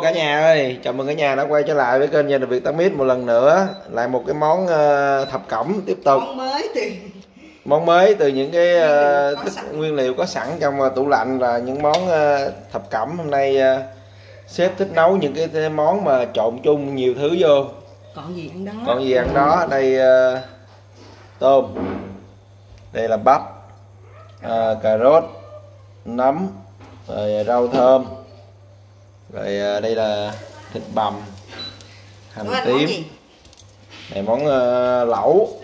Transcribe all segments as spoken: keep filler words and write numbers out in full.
cả nhà ơi, chào mừng cả nhà đã quay trở lại với kênh Gia đình Việt tám x một lần nữa. Lại một cái món uh, thập cẩm tiếp tục. Món mới từ Món mới từ những cái uh, thức nguyên liệu có sẵn trong uh, tủ lạnh là những món uh, thập cẩm. Hôm nay uh, sếp thích nấu những cái món mà trộn chung nhiều thứ vô. Còn gì ăn đó. Còn gì ăn đó. Đây uh, tôm. Đây là bắp, uh, cà rốt, nấm, rồi rau thơm. Rồi đây là thịt bằm, hành Ủa, tím. Này món uh, lẩu.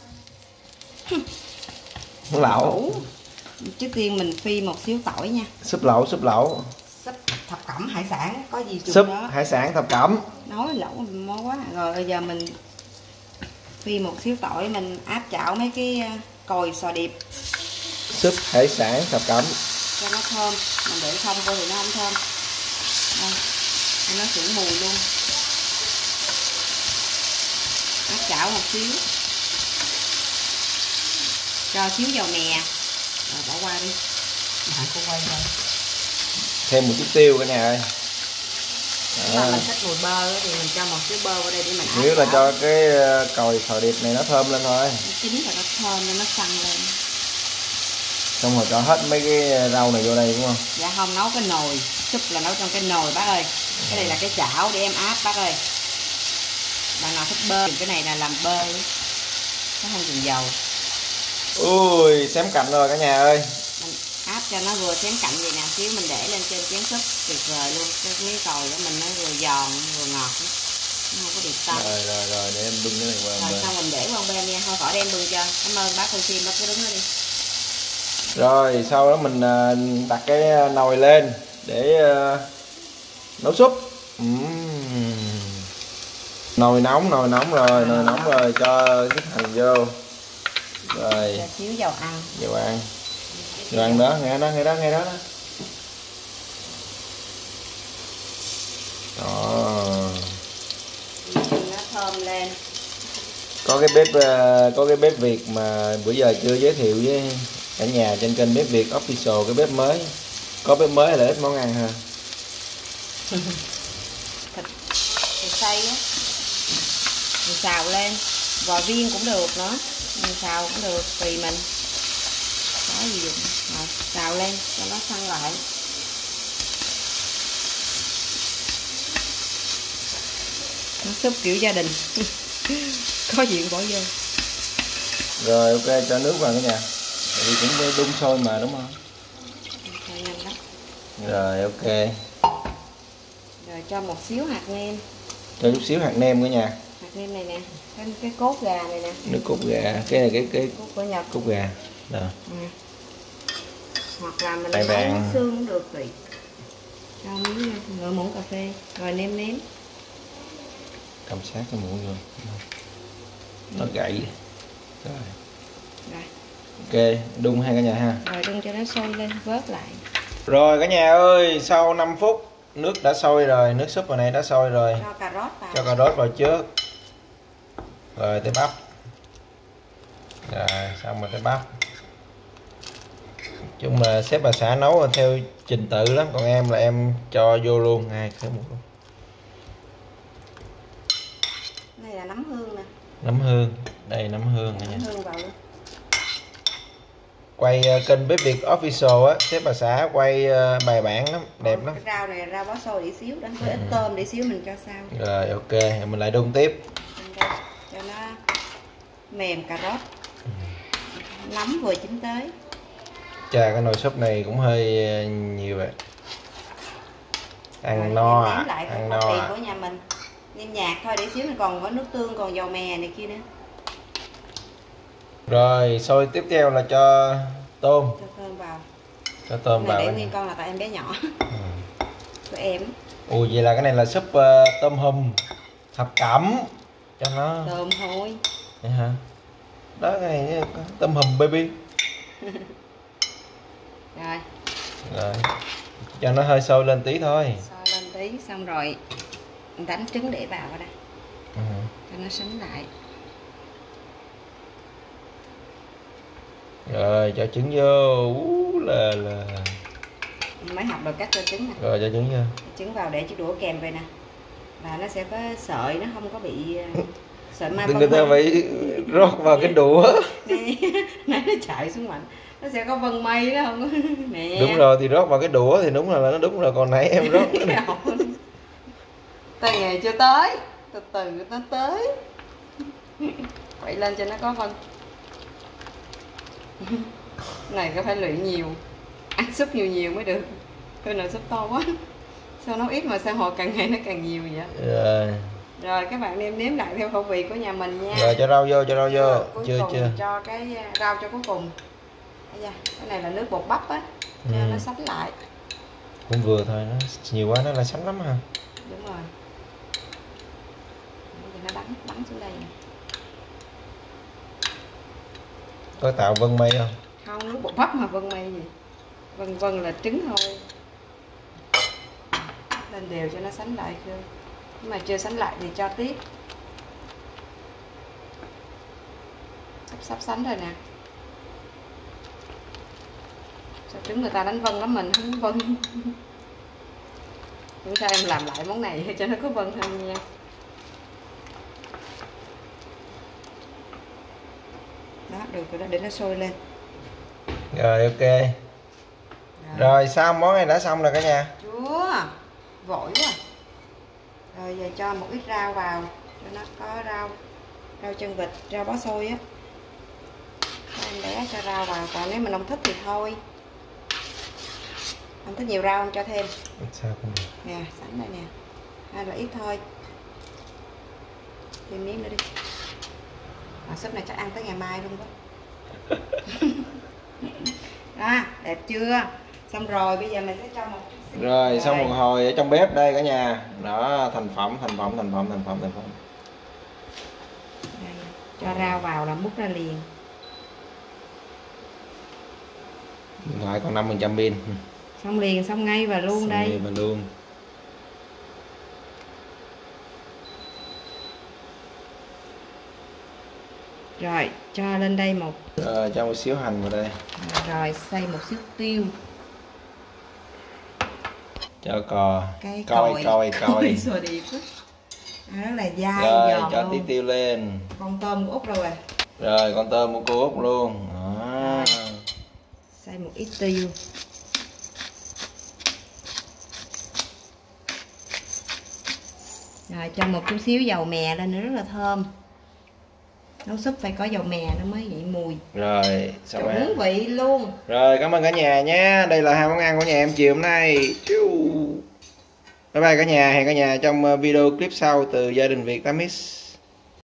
Món lẩu. Trước tiên mình phi một xíu tỏi nha. Súp lẩu, súp lẩu. Súp thập cẩm hải sản, có gì chung súp đó. Hải sản thập cẩm. Nói lẩu món quá. Rồi bây giờ mình phi một xíu tỏi, mình áp chảo mấy cái còi sò điệp. Súp hải sản thập cẩm. Cho nó thơm, mình để không vô thì nó không thơm. Đây, nó chuyển mùi luôn. Áp chảo một xíu, cho xíu dầu mè, rồi bỏ qua đi. Hãy cô quay thôi. Thêm một chút tiêu cả nhà ơi. Nếu mà mình thích mùi bơ thì mình cho một xíu bơ vào đây để mình áp. Nếu là cho cái còi sò điệp này nó thơm lên thôi. Nó chín rồi nó thơm nên nó săn lên. Xong rồi cho hết mấy cái rau này vô đây đúng không? Dạ không, nấu cái nồi súp là nấu trong cái nồi bác ơi. Cái này là cái chảo để em áp bác ơi. Bạn nào thích bơ thì cái này là làm bơ, nó không dùng dầu. Ui, xém cạnh rồi cả nhà ơi. Mình áp cho nó vừa xém cạnh vậy nè, xíu mình để lên trên chén súp tuyệt vời luôn. Cái miếng còi của mình nó vừa giòn vừa ngọt, nó không có bị tanh. Rồi rồi rồi để em bưng cái này qua. Rồi xong mình để qua bên nha, thôi khỏi đem bưng cho. Cảm ơn bác Phương Sim, bác cứ đứng đó đi. Rồi sau đó mình đặt cái nồi lên để nấu súp. uhm. Nồi nóng, nồi nóng rồi, nồi nóng rồi, cho cái hành vô. Rồi cho xíu dầu ăn. Dầu ăn. Dầu ăn đó, nghe đó, nghe đó, nghe đó. Đó. Nó thơm lên. Có cái bếp có cái bếp Việt mà bữa giờ chưa giới thiệu với cả nhà trên kênh Bếp Việt Official, cái bếp mới. Có bếp mới là ít món ăn ha. Thịt thịt xay á, mình xào lên, vò viên cũng được nữa, mình xào cũng được tùy mình, có gì dùng. Rồi xào lên cho nó săn lại. Nó súp kiểu gia đình. Có gì bỏ vô. Rồi ok, cho nước vào cả nhà. Thì cũng đun sôi mà đúng không? Rồi ok. Rồi cho một xíu hạt nêm. Cho chút xíu hạt nêm cả nhà. Hạt nêm này nè, cái, cái cốt gà này nè. Nước cốt gà, cái này cái cái cốt của Nhật. Cốt gà. Đó. Ừ. Hoặc là mình Tài nấu vàng. xương cũng được tùy. Cho miếng nửa muỗng cà phê, rồi nêm nếm. Cầm sát cái muỗng vô. Nó gãy. Rồi. Rồi. Ok, đun hai cả nhà ha. Rồi đun cho nó sôi lên, vớt lại. Rồi cả nhà ơi, sau năm phút nước đã sôi rồi, nước súp vào này đã sôi rồi. Cho cà rốt vào. Cho cà rốt vào trước. Rồi tới bắp. Rồi xong rồi tới bắp. Chung là sếp bà xã nấu theo trình tự lắm, còn em là em cho vô luôn ngay khởi một luôn. Đây là nấm hương nè. Nấm hương, đây nấm hương nè nha. Nấm hương vào luôn. Quay kênh Bếp Việt Official á, sếp bà xã quay bài bản lắm, đẹp lắm. Cái rau này rau bó xôi để xíu đó, với ít tôm để xíu mình cho sau. Rồi ok, mình lại đun tiếp. Cho nó mềm cà rốt. Nấm vừa chín tới. Chà, cái nồi súp này cũng hơi nhiều vậy. Ăn no à, lại ăn no no à. Của nhà mình nêm nhạt thôi, để xíu mình còn có nước tương, còn dầu mè này kia nữa. Rồi xôi tiếp theo là cho tôm. Cho tôm vào. Cho tôm vào. Để nguyên con là tại em bé nhỏ. Ừ. Của em. Ui vậy là cái này là súp uh, tôm hùm thập cẩm cho nó. Tôm thôi. Vậy hả? Đó, cái này tôm hùm baby. Rồi. Rồi. Cho nó hơi sôi lên tí thôi. Sôi lên tí xong rồi đánh trứng để vào ở đây. Ừ. Cho nó sánh lại. Rồi cho trứng vô. Ú là là. Mới học được cách cho trứng nè. Rồi cho trứng chưa? Trứng vào để chiếc đũa kèm về nè. Là nó sẽ có sợi, nó không có bị sợi mai. Người ta phải rót vào cái đũa. Nè, nãy nó chạy xuống mạnh. Nó sẽ có vân mây đó không? Nè. Đúng rồi, thì rót vào cái đũa thì đúng là nó đúng rồi, còn nãy em rót. Tay nghề chưa tới, từ từ nó tới. Quậy lên cho nó có vân. Này có phải luyện nhiều, ăn súp nhiều nhiều mới được. Thôi nồi súp to quá. Sao nấu ít mà sao hồi càng ngày nó càng nhiều vậy? Rồi. Rồi các bạn nêm nếm lại theo khẩu vị của nhà mình nha. Rồi cho rau vô, cho rau vô. Rồi, cuối chưa cùng chưa. cho cái rau cho cuối cùng. Cái này là nước bột bắp á, cho ừ. nó sánh lại. Cũng vừa thôi, nó nhiều quá nó là sánh lắm ha. Đúng rồi. Bây giờ nó bắn bắn xuống đây nè. Có tạo vân mây không? Không, nước bột bắp mà vân mây gì. Vân vân là trứng thôi. Lên đều cho nó sánh lại chưa. Nhưng mà chưa sánh lại thì cho tiếp. Sắp sắp sánh rồi nè. Sao trứng người ta đánh vân lắm, mình không vân. Chúng ta em làm lại món này cho nó có vân hơn nha. Đó, được rồi đó, để nó sôi lên. Rồi ok. Rồi, rồi xong, món này đã xong rồi cả nhà. Chưa, vội quá. Rồi giờ cho một ít rau vào cho nó có rau, rau chân vịt, rau bó xôi á. Em bé cho rau vào, còn nếu mình không thích thì thôi. Không thích nhiều rau không cho thêm. Sao cũng được. Nè, sẵn đây nè. Hay là ít thôi. Thêm miếng nữa đi. Còn súp này chắc ăn tới ngày mai luôn đó. Đó, đẹp chưa? Xong rồi, bây giờ mình sẽ cho một chút. Rồi, rồi, xong một hồi ở trong bếp đây cả nhà. Đó, thành phẩm, thành phẩm, thành phẩm, thành phẩm, thành phẩm. Đây, cho rau vào là múc ra liền. Điện thoại còn năm phần trăm pin. Xong liền, xong ngay và luôn xong đây. Xong và luôn. Rồi, cho lên đây một. Rồi, cho một xíu hành vào đây. Rồi, xay một xíu tiêu. Cho cò. Cái coi, coi, coi. Sồi điệp á. Rất là dai, rồi, giòn cho luôn. tí tiêu lên. Con tôm của Út rồi. Rồi, con tôm của cô Út luôn. Đó. Xay một ít tiêu. Rồi, cho một chút xíu dầu mè lên nữa rất là thơm. Nấu súp phải có dầu mè nó mới vậy mùi. Rồi, xong rồi. Chuẩn vị luôn. Rồi, cảm ơn cả nhà nhé. Đây là hai món ăn của nhà em chiều hôm nay. Bye bye cả nhà, hẹn cả nhà trong video clip sau từ gia đình Việt tám X.